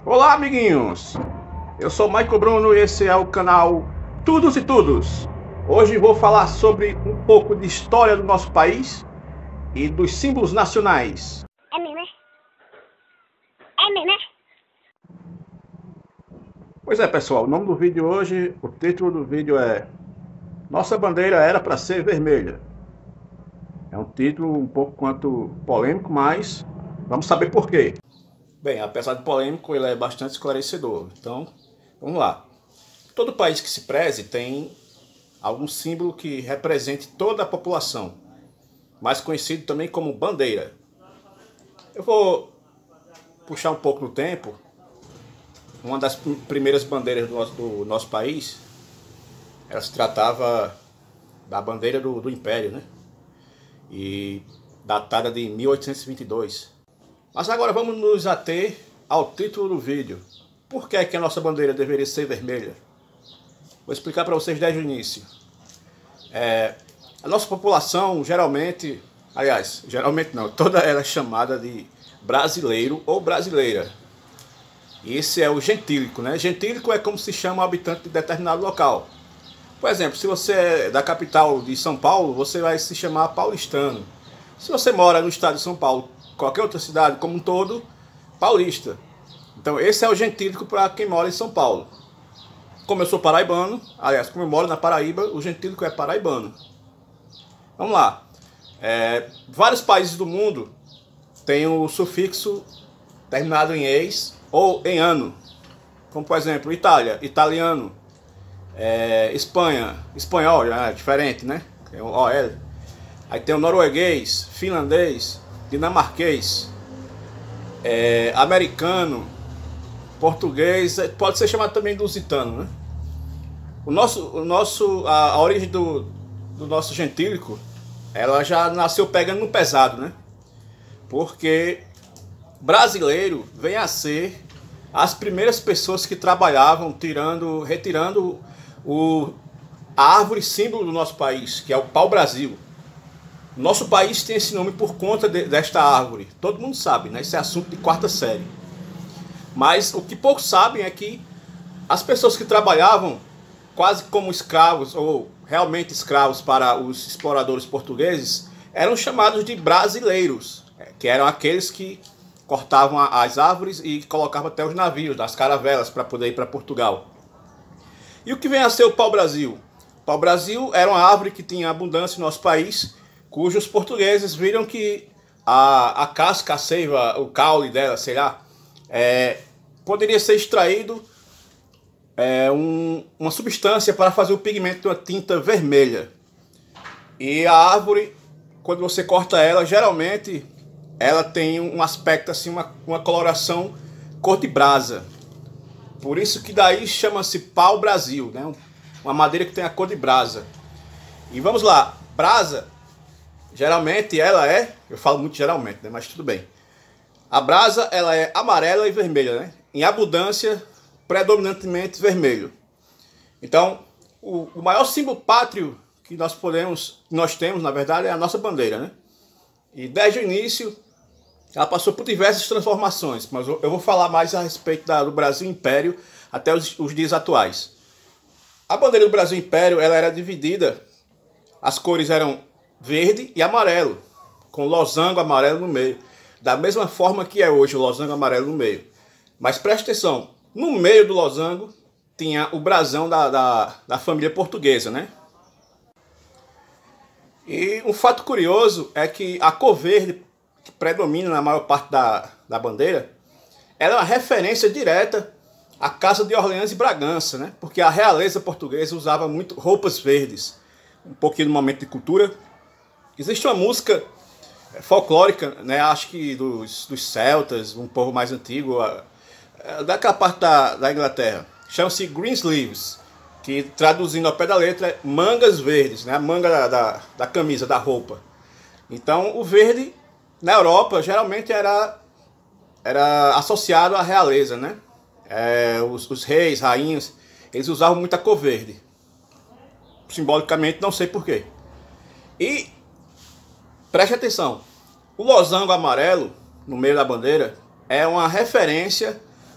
Olá, amiguinhos! Eu sou Michael Bruno e esse é o canal Tudos e Tudos. Hoje vou falar sobre um pouco de história do nosso país e dos símbolos nacionais. É mesmo, é? É mesmo, é? Pois é, pessoal, o nome do vídeo hoje, o título do vídeo é Nossa bandeira era para ser vermelha. É um título um pouco quanto polêmico, mas vamos saber por quê. Bem, apesar de polêmico, ele é bastante esclarecedor. Então, vamos lá. Todo país que se preze tem algum símbolo que represente toda a população, mais conhecido também como bandeira. Eu vou puxar um pouco no tempo. Uma das primeiras bandeiras do nosso país, ela se tratava da bandeira do Império, né? E datada de 1822. Mas agora vamos nos ater ao título do vídeo. Por que é que a nossa bandeira deveria ser vermelha? Vou explicar para vocês desde o início. A nossa população geralmente não, toda ela é chamada de brasileiro ou brasileira. E esse é o gentílico, né? Gentílico é como se chama o habitante de determinado local. Por exemplo, se você é da capital de São Paulo, você vai se chamar paulistano. Se você mora no estado de São Paulo, qualquer outra cidade como um todo, paulista. Então esse é o gentílico para quem mora em São Paulo. Como eu sou paraibano, como eu moro na Paraíba, o gentílico é paraibano. Vamos lá. Vários países do mundo têm o sufixo terminado em eis ou em ano. Como por exemplo, Itália, italiano. Espanha, espanhol, já é diferente, né? Tem o OL. Aí tem o norueguês, finlandês, dinamarquês, americano, português, pode ser chamado também de lusitano, né? A origem do nosso gentílico, ela já nasceu pegando no pesado, né? Porque brasileiro vem a ser as primeiras pessoas que trabalhavam retirando a árvore símbolo do nosso país, que é o pau-brasil. Nosso país tem esse nome por conta desta árvore. Todo mundo sabe, né? Isso é assunto de quarta série. Mas o que poucos sabem é que as pessoas que trabalhavam quase como escravos, ou realmente escravos para os exploradores portugueses, eram chamados de brasileiros, que eram aqueles que cortavam as árvores e colocavam até os navios, das caravelas, para poder ir para Portugal. E o que vem a ser o pau-brasil? O pau-brasil era uma árvore que tinha abundância no nosso país, cujos portugueses viram que a casca, a seiva, o caule dela, sei lá, poderia ser extraído uma substância para fazer o pigmento de uma tinta vermelha. E a árvore, quando você corta ela, geralmente ela tem um aspecto assim, uma coloração cor de brasa. Por isso que daí chama-se pau-brasil, né? Uma madeira que tem a cor de brasa. E vamos lá, brasa, geralmente eu falo muito geralmente, né? Mas tudo bem. A brasa, ela é amarela e vermelha, né? Em abundância, predominantemente vermelho. Então, o maior símbolo pátrio que nós temos, na verdade, é a nossa bandeira, né? E desde o início, ela passou por diversas transformações, mas eu vou falar mais a respeito do Brasil Império até os dias atuais. A bandeira do Brasil Império, ela era dividida, as cores eram verde e amarelo, com losango amarelo no meio, da mesma forma que é hoje o losango amarelo no meio. Mas preste atenção, no meio do losango tinha o brasão da família portuguesa, né? E um fato curioso é que a cor verde, que predomina na maior parte da bandeira, ela é uma referência direta à Casa de Orleans e Bragança, né? Porque a realeza portuguesa usava muito roupas verdes. Um pouquinho no momento de cultura. Existe uma música folclórica, né? Acho que dos celtas, um povo mais antigo, daquela parte da Inglaterra. Chama-se Greensleeves, que traduzindo ao pé da letra é mangas verdes, né? A manga da camisa, da roupa. Então o verde na Europa geralmente era associado à realeza, né? Os reis, rainhas, eles usavam muita cor verde. Simbolicamente, não sei porquê. E preste atenção, o losango amarelo no meio da bandeira é uma referência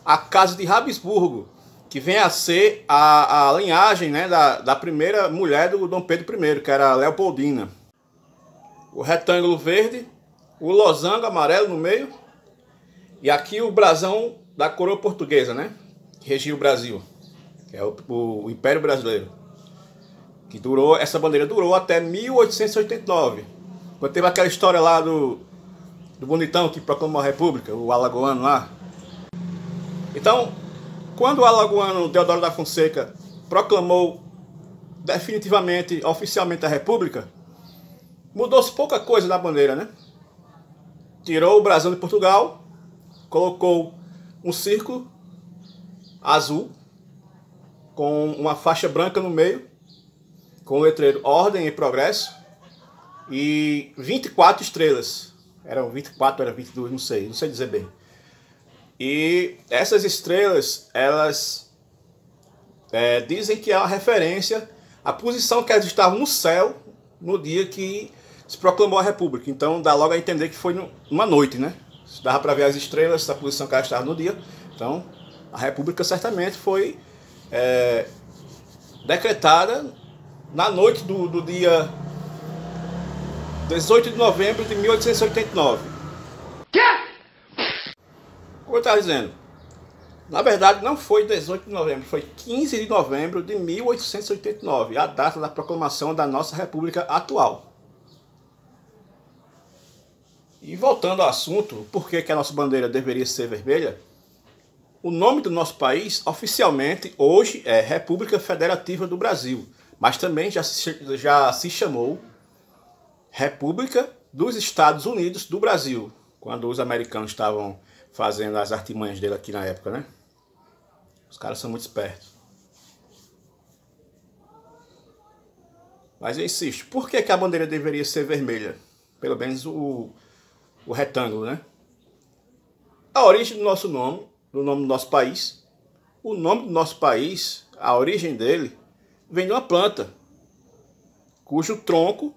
a Casa de Habsburgo, que vem a ser a linhagem, né, da primeira mulher do Dom Pedro I, que era a Leopoldina. O retângulo verde, o losango amarelo no meio, e aqui o brasão da coroa portuguesa, né, que regia o Brasil, que é o Império Brasileiro. Que durou, essa bandeira durou até 1889, quando teve aquela história lá do bonitão que proclamou a República, o alagoano lá. Então, quando o alagoano Deodoro da Fonseca proclamou definitivamente, oficialmente a República, mudou-se pouca coisa na bandeira, né? Tirou o brasão de Portugal, colocou um círculo azul com uma faixa branca no meio, com o letreiro Ordem e Progresso, e 24 estrelas. Eram 24, era 22, não sei dizer bem. E essas estrelas, elas dizem que é uma referência à posição que elas estavam no céu no dia que se proclamou a República. Então dá logo a entender que foi numa noite, né? Dava para ver as estrelas, a posição que elas estavam no dia. Então a República certamente foi decretada na noite do dia 18 de novembro de 1889. Como eu estava dizendo, na verdade não foi 18 de novembro, foi 15 de novembro de 1889, a data da proclamação da nossa República atual. E voltando ao assunto, por que a nossa bandeira deveria ser vermelha? O nome do nosso país, oficialmente, hoje é República Federativa do Brasil, mas também já se chamou República dos Estados Unidos do Brasil, quando os americanos estavam fazendo as artimanhas dele aqui na época, né? Os caras são muito espertos. Mas eu insisto, por que a bandeira deveria ser vermelha? Pelo menos o retângulo, né? A origem do nosso nome, do nome do nosso país. O nome do nosso país, a origem dele, vem de uma planta, cujo tronco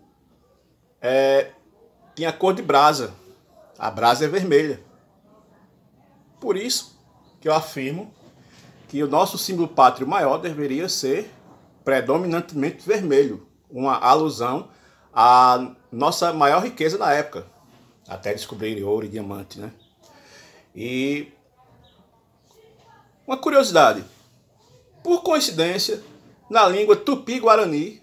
tinha cor de brasa. A brasa é vermelha. Por isso que eu afirmo que o nosso símbolo pátrio maior deveria ser predominantemente vermelho, uma alusão à nossa maior riqueza na época, até descobrirem ouro e diamante, né? E uma curiosidade, por coincidência, na língua tupi-guarani,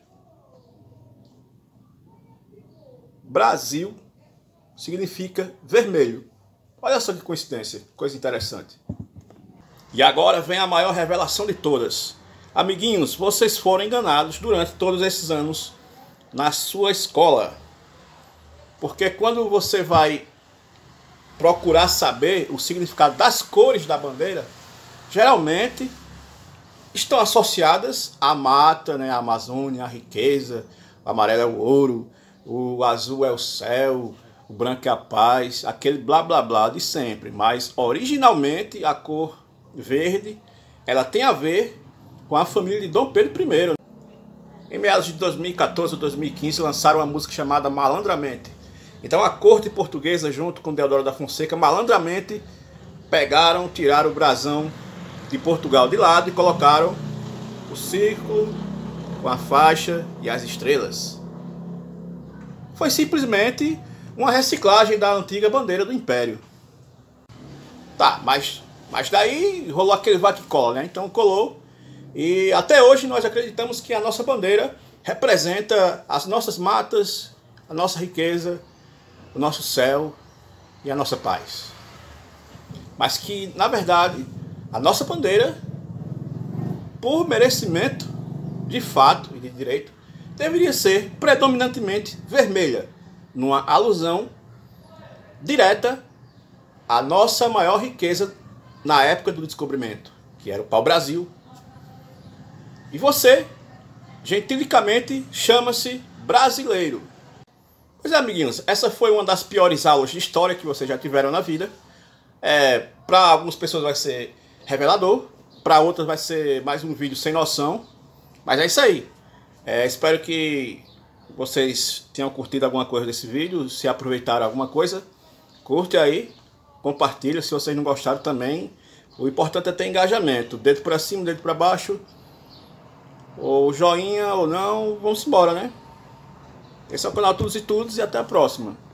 Brasil significa vermelho. Olha só que coincidência, coisa interessante. E agora vem a maior revelação de todas. Amiguinhos, vocês foram enganados durante todos esses anos na sua escola. Porque quando você vai procurar saber o significado das cores da bandeira, geralmente estão associadas à mata, né, à Amazônia, à riqueza. O amarelo é o ouro, o azul é o céu, o branco é a paz, aquele blá blá blá de sempre. Mas originalmente a cor verde, ela tem a ver com a família de Dom Pedro I. Em meados de 2014 ou 2015 lançaram uma música chamada Malandramente. Então a corte portuguesa junto com Deodoro da Fonseca malandramente pegaram, tiraram o brasão de Portugal de lado e colocaram o círculo com a faixa e as estrelas. Foi simplesmente uma reciclagem da antiga bandeira do Império. Tá, mas daí rolou aquele vai que cola, né? Então colou. E até hoje nós acreditamos que a nossa bandeira representa as nossas matas, a nossa riqueza, o nosso céu e a nossa paz. Mas que, na verdade, a nossa bandeira, por merecimento, de fato e de direito, deveria ser predominantemente vermelha, numa alusão direta à nossa maior riqueza na época do descobrimento, que era o pau-brasil. E você, gentilicamente, chama-se brasileiro. Pois é, amiguinhos, essa foi uma das piores aulas de história que vocês já tiveram na vida. Para algumas pessoas vai ser revelador, para outras vai ser mais um vídeo sem noção. Mas é isso aí. Espero que vocês tenham curtido alguma coisa desse vídeo. Se aproveitaram alguma coisa, curte aí, compartilha. Se vocês não gostaram também, O importante é ter engajamento. Dedo para cima, dedo para baixo. Ou joinha ou não. Vamos embora, né? Esse é o canal Tudos e Tudos e até a próxima.